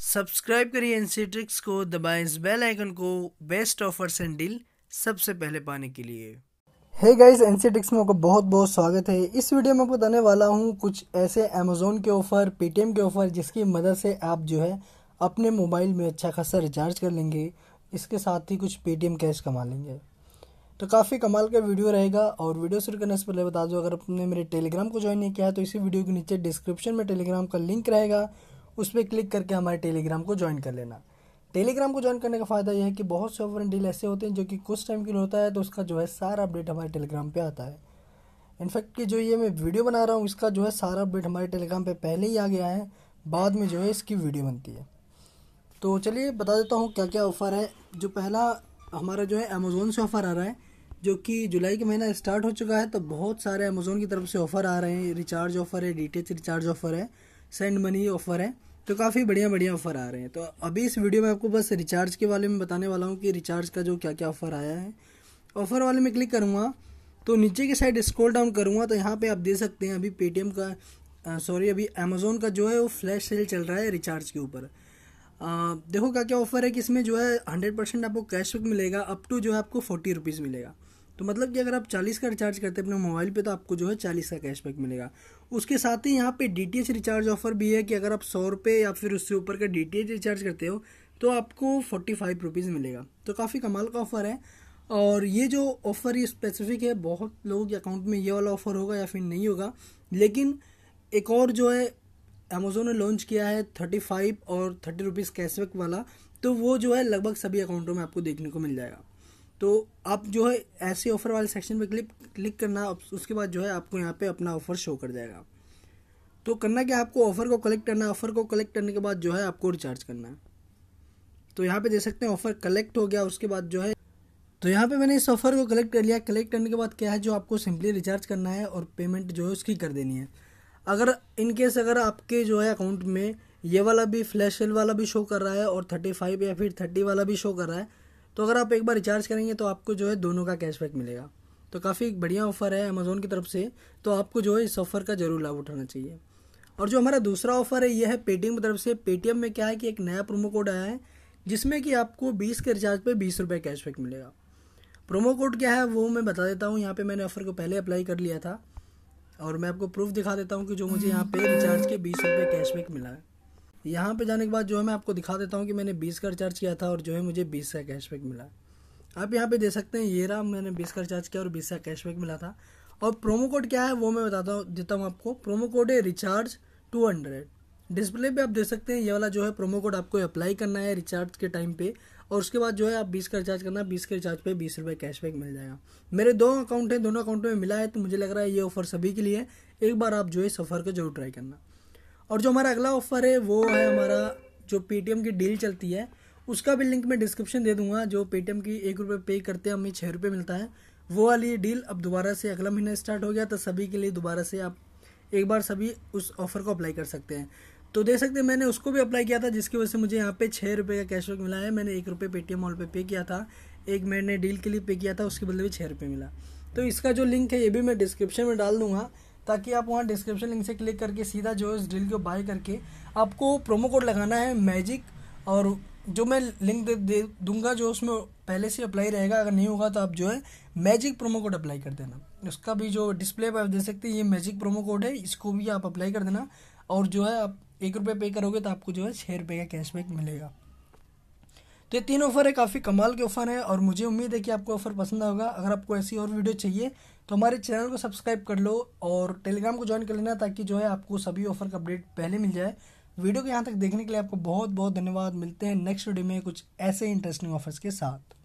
Subscribe करिए NC tricks को, दबाएं इस बेल आइकन को बेस्ट ऑफर्स एंड डील सबसे पहले पाने के लिए। हे गाइस, एनसी ट्रिक्स में आपका बहुत बहुत स्वागत है। इस वीडियो में आपको बताने वाला हूँ कुछ ऐसे अमेज़ोन के ऑफ़र, पेटीएम के ऑफ़र जिसकी मदद से आप जो है अपने मोबाइल में अच्छा खासा रिचार्ज कर लेंगे, इसके साथ ही कुछ पेटीएम कैश कमा लेंगे। तो काफ़ी कमाल का वीडियो रहेगा। और वीडियो शुरू करने से पहले बता दो, अगर आपने मेरे टेलीग्राम को ज्वाइन नहीं किया है तो इसी वीडियो के नीचे डिस्क्रिप्शन में टेलीग्राम का लिंक रहेगा, उस पर क्लिक करके हमारे टेलीग्राम को ज्वाइन कर लेना। टेलीग्राम को ज्वाइन करने का फ़ायदा यह है कि बहुत से ऑफर एंड डील ऐसे होते हैं जो कि कुछ टाइम के लिए होता है, तो उसका जो है सारा अपडेट हमारे टेलीग्राम पे आता है। इनफैक्ट कि जो ये मैं वीडियो बना रहा हूँ इसका जो है सारा अपडेट हमारे टेलीग्राम पे पहले ही आ गया है, बाद में जो है इसकी वीडियो बनती है। तो चलिए बता देता हूँ क्या क्या ऑफ़र है। जो पहला हमारा जो है अमेज़ोन से ऑफ़र आ रहा है, जो कि जुलाई का महीना स्टार्ट हो चुका है, तो बहुत सारे अमेज़ोन की तरफ से ऑफ़र आ रहे हैं। रिचार्ज ऑफ़र है, डीटीएच रिचार्ज ऑफ़र है, सेंड मनी ऑफ़र है, तो काफ़ी बढ़िया बढ़िया ऑफ़र आ रहे हैं। तो अभी इस वीडियो में आपको बस रिचार्ज के बारे में बताने वाला हूँ कि रिचार्ज का जो क्या क्या ऑफ़र आया है। ऑफ़र वाले में क्लिक करूँगा तो नीचे की साइड स्क्रॉल डाउन करूँगा तो यहाँ पे आप देख सकते हैं अभी पेटीएम का अभी अमेज़ोन का जो है वो फ्लैश सेल चल रहा है रिचार्ज के ऊपर। देखो क्या क्या ऑफ़र है कि इसमें जो है 100% आपको कैशबैक मिलेगा, अप टू जो है आपको 40 रुपीज़ मिलेगा। तो मतलब कि अगर आप 40 का रिचार्ज करते हैं अपने मोबाइल पे तो आपको जो है 40 का कैशबैक मिलेगा। उसके साथ ही यहाँ पे डीटीएच रिचार्ज ऑफर भी है कि अगर आप 100 रुपये या फिर उससे ऊपर का डीटीएच रिचार्ज करते हो तो आपको 45 रुपीज़ मिलेगा। तो काफ़ी कमाल का ऑफ़र है। और ये जो ऑफ़र ये स्पेसिफिक है, बहुत लोगों के अकाउंट में ये वाला ऑफ़र होगा या फिर नहीं होगा, लेकिन एक और जो है अमेज़ोन ने लॉन्च किया है 35 और 30 रुपीज़ कैशबैक वाला, तो वो जो है लगभग सभी अकाउंटों में आपको देखने को मिल जाएगा। तो आप जो है ऐसे ऑफ़र वाले सेक्शन पे क्लिक करना, उसके बाद जो है आपको यहाँ पे अपना ऑफ़र शो कर जाएगा। तो करना क्या, आपको ऑफ़र को कलेक्ट करना है। ऑफ़र को कलेक्ट करने के बाद जो है आपको रिचार्ज करना है। तो यहाँ पे देख सकते हैं ऑफ़र कलेक्ट हो गया। उसके बाद जो है तो यहाँ पे मैंने इस ऑफ़र को कलेक्ट कर लिया। कलेक्ट करने के बाद क्या है, जो आपको सिंपली रिचार्ज करना है और पेमेंट जो है उसकी कर देनी है। अगर इनकेस अगर आपके जो है अकाउंट में ये वाला भी फ्लैश सेल वाला भी शो कर रहा है और 35 या फिर 30 वाला भी शो कर रहा है, तो अगर आप एक बार रिचार्ज करेंगे तो आपको जो है दोनों का कैशबैक मिलेगा। तो काफ़ी बढ़िया ऑफ़र है अमेज़ोन की तरफ से, तो आपको जो है इस ऑफ़र का ज़रूर लाभ उठाना चाहिए। और जो हमारा दूसरा ऑफ़र है यह है पेटीएम की तरफ से। पेटीएम में क्या है कि एक नया प्रोमो कोड आया है जिसमें कि आपको 20 के रिचार्ज पे 20 रुपये कैशबैक मिलेगा। प्रोमो कोड क्या है वो मैं बता देता हूँ। यहाँ पे मैंने ऑफ़र को पहले अप्लाई कर लिया था और मैं आपको प्रूफ दिखा देता हूँ कि जो मुझे यहाँ पे रिचार्ज के 20 रुपये कैशबैक मिला है। यहाँ पे जाने के बाद जो है मैं आपको दिखा देता हूँ कि मैंने 20 का रिचार्ज किया था और जो है मुझे 20 का कैशबैक मिला। आप यहाँ पे देख सकते हैं, ये रहा, मैंने 20 का रिचार्ज किया और 20 का कैशबैक मिला था। और प्रोमो कोड क्या है वो मैं देता हूँ आपको। प्रोमो कोड है रिचार्ज 200। डिस्प्ले पे आप देख सकते हैं ये वाला जो है प्रोमो कोड आपको अप्लाई करना है रिचार्ज के टाइम पे, और उसके बाद जो है आप 20 का रिचार्ज करना है। 20 के रिचार्ज पे 20 रुपये कैशबैक मिल जाएगा। मेरे 2 अकाउंट हैं, दोनों अकाउंटों में मिला है, तो मुझे लग रहा है ये ऑफ़र सभी के लिए। एक बार आप जो है इस ऑफ़र को जरूर ट्राई करना। और जो हमारा अगला ऑफ़र है वो है हमारा जो पेटीएम की डील चलती है, उसका भी लिंक मैं डिस्क्रिप्शन दे दूंगा। जो पेटीएम की 1 रुपये पे करते हैं हमें 6 रुपये मिलता है, वो वाली डील अब दोबारा से अगला महीना स्टार्ट हो गया, तो सभी के लिए दोबारा से आप एक बार सभी उस ऑफ़र को अप्लाई कर सकते हैं। तो देख सकते हैं मैंने उसको भी अप्लाई किया था, जिसकी वजह से मुझे यहाँ पे 6 रुपये का कैशबैक मिला है। मैंने 1 रुपये पेटीएम मॉल पे किया था, एक मैंने डील के लिए पे किया था, उसके बदले भी 6 रुपये मिला। तो इसका जो लिंक है ये भी मैं डिस्क्रिप्शन में डाल दूंगा, ताकि आप वहाँ डिस्क्रिप्शन लिंक से क्लिक करके सीधा जो है इस डील को बाय करके आपको प्रोमो कोड लगाना है मैजिक। और जो मैं लिंक दे दूंगा जो उसमें पहले से अप्लाई रहेगा, अगर नहीं होगा तो आप जो है मैजिक प्रोमो कोड अप्लाई कर देना। उसका भी जो डिस्प्ले पर आप देख सकते हैं ये मैजिक प्रोमो कोड है, इसको भी आप अप्लाई कर देना। और जो है आप 1 रुपये पे करोगे तो आपको जो है 6 रुपये का कैशबैक मिलेगा। तो ये 3 ऑफ़र है, काफ़ी कमाल के ऑफ़र है और मुझे उम्मीद है कि आपको ऑफ़र पसंद होगा। अगर आपको ऐसी और वीडियो चाहिए तो हमारे चैनल को सब्सक्राइब कर लो और टेलीग्राम को ज्वाइन कर लेना, ताकि जो है आपको सभी ऑफ़र का अपडेट पहले मिल जाए। वीडियो को यहाँ तक देखने के लिए आपको बहुत बहुत धन्यवाद। मिलते हैं नेक्स्ट वीडियो में कुछ ऐसे इंटरेस्टिंग ऑफर्स के साथ।